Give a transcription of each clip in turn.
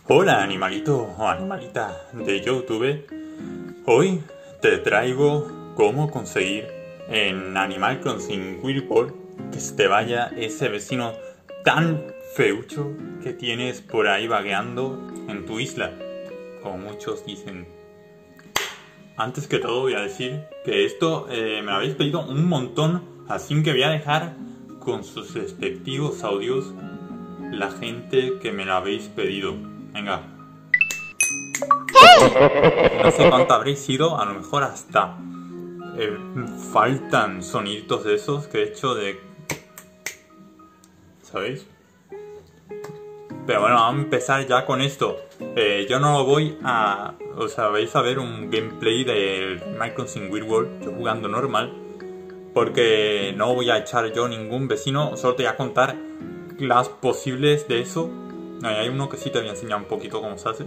Hola animalito o animalita de YouTube. Hoy te traigo cómo conseguir en Animal Crossing Wild World que se te vaya ese vecino tan feucho que tienes por ahí vagueando en tu isla, como muchos dicen. Antes que todo voy a decir que esto me lo habéis pedido un montón, así que voy a dejar con sus respectivos audios la gente que me lo habéis pedido. Venga. No sé cuánto habréis sido, a lo mejor hasta faltan soniditos de esos que he hecho de... ¿Sabéis? Pero bueno, vamos a empezar ya con esto. Yo no voy a... O sea, vais a ver un gameplay de Animal Crossing Wild World, yo jugando normal, porque no voy a echar yo ningún vecino, solo te voy a contar las posibles de eso. Hay uno que sí te voy a enseñar un poquito cómo se hace.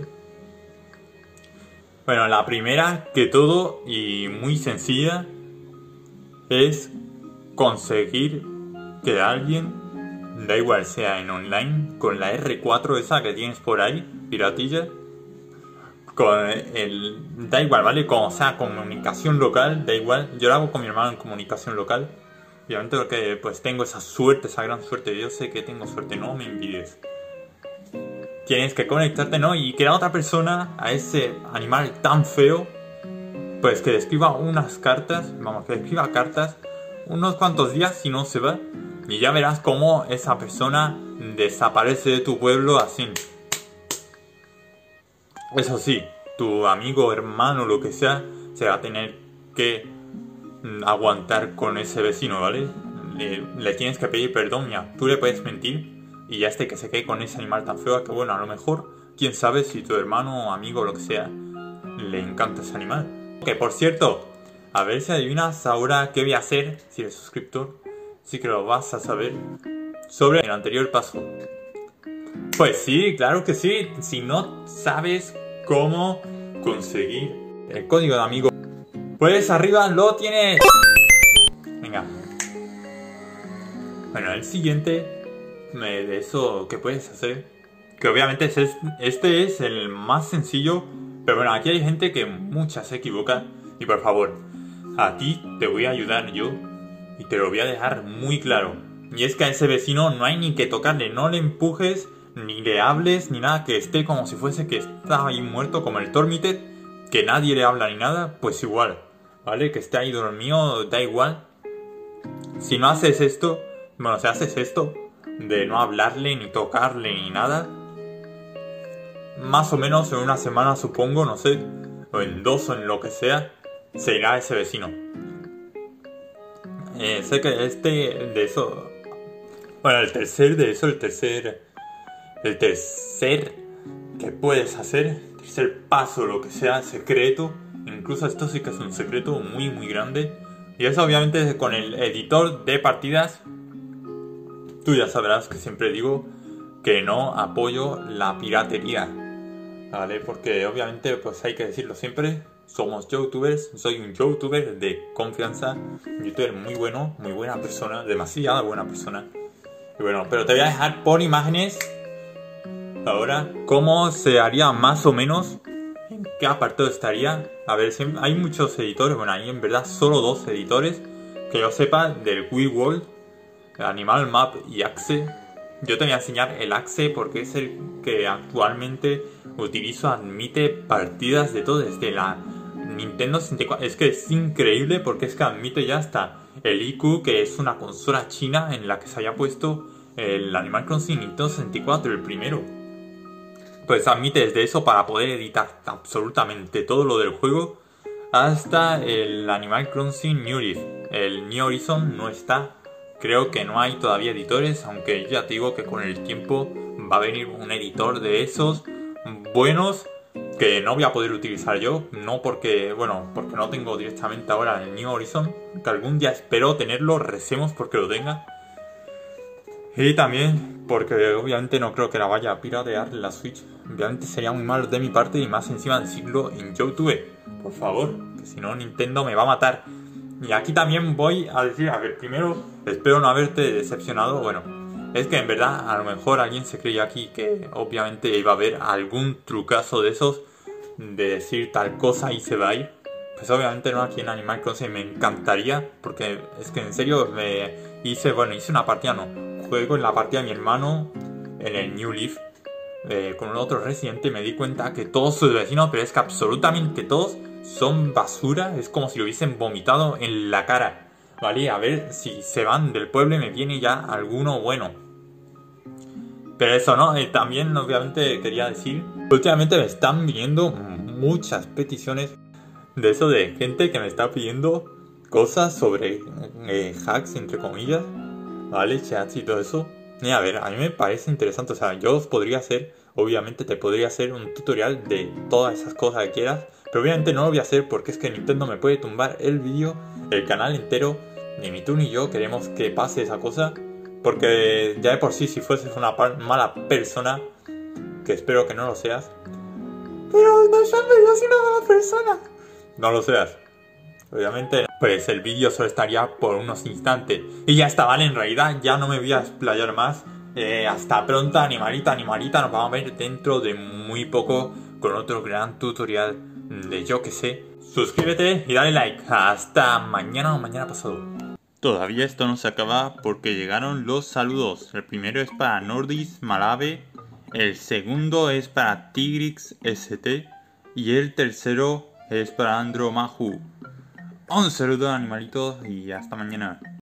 Bueno, la primera que todo y muy sencilla es conseguir que alguien, da igual sea en online, con la R4 esa que tienes por ahí, piratilla, con el... da igual, ¿vale? Como sea comunicación local, da igual. Yo lo hago con mi hermano en comunicación local. Obviamente porque pues tengo esa suerte, esa gran suerte. Yo sé que tengo suerte, no me envidies. Tienes que conectarte, ¿no? Y que la otra persona, a ese animal tan feo, pues que le escriba unas cartas, vamos, que le escriba cartas unos cuantos días si no se va. Y ya verás cómo esa persona desaparece de tu pueblo así. Eso sí, tu amigo, hermano, lo que sea, se va a tener que aguantar con ese vecino, ¿vale? Le tienes que pedir perdón, ya. Tú le puedes mentir y ya que se quede con ese animal tan feo que, bueno, a lo mejor, quién sabe si tu hermano, amigo, lo que sea, le encanta ese animal. Que por cierto, a ver si adivinas ahora qué voy a hacer, si eres suscriptor, sí que lo vas a saber, sobre el anterior paso. Pues sí, claro que sí. Si no sabes cómo conseguir el código de amigo, pues arriba lo tienes. Venga. Bueno, el siguiente de eso que puedes hacer, que obviamente este es el más sencillo, pero bueno, aquí hay gente que mucha se equivoca. Y por favor, a ti te voy a ayudar yo y te lo voy a dejar muy claro. Y es que a ese vecino no hay ni que tocarle, no le empujes, ni le hables, ni nada, que esté como si fuese que está ahí muerto, como el Tormited, que nadie le habla ni nada, pues igual, ¿vale? Que esté ahí dormido, da igual. Si no haces esto, bueno, si haces esto, de no hablarle, ni tocarle, ni nada, más o menos en una semana, supongo, no sé, o en 2 o en lo que sea, se irá ese vecino. Sé que de eso... Bueno, el tercer que puedes hacer, el tercer paso, lo que sea, secreto, incluso esto sí que es un secreto muy muy grande, y eso obviamente con el editor de partidas. Tú ya sabrás que siempre digo que no apoyo la piratería, ¿vale? Porque obviamente pues hay que decirlo siempre, somos youtubers, soy un youtuber de confianza, un youtuber muy bueno, muy buena persona, demasiada buena persona. Y bueno, pero te voy a dejar por imágenes ahora cómo se haría más o menos, en qué apartado estaría. A ver, hay muchos editores, bueno, hay en verdad solo 2 editores que yo sepa del Wild World, Animal Map y Axe. Yo te voy a enseñar el Axe porque es el que actualmente utilizo, admite partidas de todo desde la Nintendo 64. Es que es increíble porque es que admite ya hasta el iQOO, que es una consola china en la que se había puesto el Animal Crossing Nintendo 64, el primero. Pues admite desde eso para poder editar absolutamente todo lo del juego, hasta el Animal Crossing New Leaf. El New Horizon no está, creo que no hay todavía editores, aunque ya te digo que con el tiempo va a venir un editor de esos buenos que no voy a poder utilizar yo, no porque, bueno, porque no tengo directamente ahora el New Horizon, que algún día espero tenerlo, recemos porque lo tenga. Y también porque obviamente no creo que la vaya a piratear la Switch. Obviamente sería muy malo de mi parte, y más encima decirlo en YouTube, por favor, que si no Nintendo me va a matar. Y aquí también voy a decir, a ver, primero, espero no haberte decepcionado. Bueno, es que en verdad a lo mejor alguien se creía aquí que obviamente iba a haber algún trucazo de esos, de decir tal cosa y se va a ir. Pues obviamente no, aquí en Animal Crossing me encantaría, porque es que en serio hice una partida, juego en la partida de mi hermano en el New Leaf con un otro residente y me di cuenta que todos sus vecinos, pero es que absolutamente todos son basura, es como si lo hubiesen vomitado en la cara. Vale, a ver si se van del pueblo y me viene ya alguno bueno. Pero eso, ¿no? También obviamente quería decir, últimamente me están viniendo muchas peticiones de eso, de gente que me está pidiendo cosas sobre hacks, entre comillas, ¿vale? Chats y todo eso. Y a ver, a mí me parece interesante, o sea, yo os podría hacer, obviamente te podría hacer un tutorial de todas esas cosas que quieras, pero obviamente no lo voy a hacer porque es que Nintendo me puede tumbar el vídeo, el canal entero. Ni tú ni yo queremos que pase esa cosa, porque ya de por sí, si fueses una mala persona, que espero que no lo seas, pero no, yo soy una mala persona, no lo seas, obviamente, pues el vídeo solo estaría por unos instantes y ya está, vale. En realidad ya no me voy a explayar más. Hasta pronto, animalita, nos vamos a ver dentro de muy poco con otro gran tutorial de yo que sé. Suscríbete y dale like. Hasta mañana o mañana pasado. Todavía esto no se acaba porque llegaron los saludos. El primero es para Nordis Malave, el segundo es para Tigrix ST y el tercero es para Andromahu. Un saludo, animalitos, y hasta mañana.